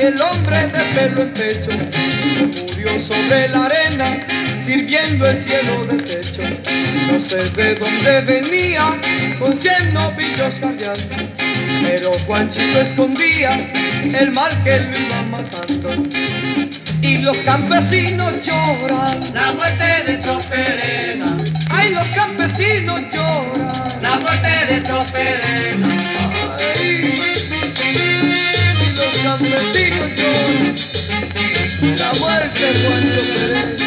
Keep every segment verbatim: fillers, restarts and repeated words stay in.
el hombre de pelo en pecho se murió sobre la arena, sirviendo el cielo de techo. No sé de dónde venía, con cien novillos cargando, pero Juanchito escondía el mal que lo iba matando. Y los campesinos lloran la muerte de Choperena. Ay, los campesinos lloran la muerte de Choperena. Ay, los campesinos lloran la muerte de Juancho Perena.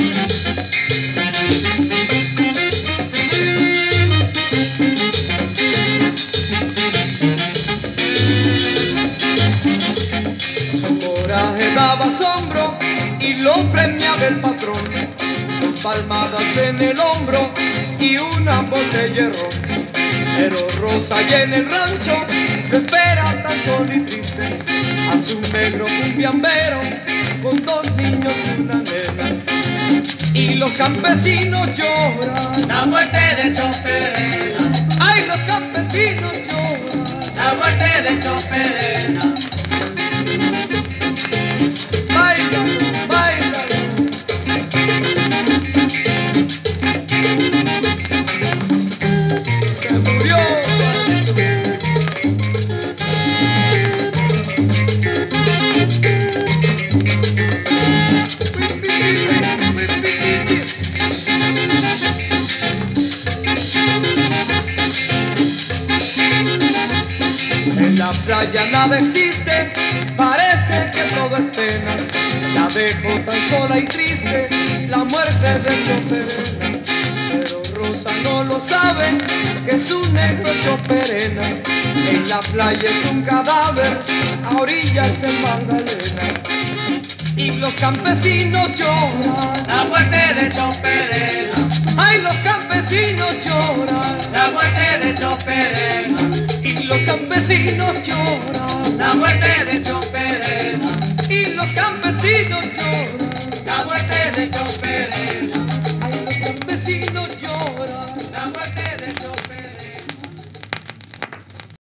Su coraje daba asombro y lo premiaba el patrón, con palmadas en el hombro y una botella de ron. Pero Rosa allá en el rancho lo espera tan solo y triste a su negro cumbiambero con dos niños y una nena. Y los campesinos lloran la muerte de Choperena. Ay, los campesinos lloran la muerte de Choperena. Báilalo, báilalo. Se murió Juancho. En la playa nada existe, parece que todo es pena. La dejo tan sola y triste, la muerte de Choperena. Pero Rosa no lo sabe, que es un negro Choperena. En la playa es un cadáver, a orillas del Magdalena. Y los campesinos lloran la muerte de Choperena. Ay, los campesinos lloran la muerte de Choperena. Y los campesinos lloran la muerte de Choperena. Y los campesinos lloran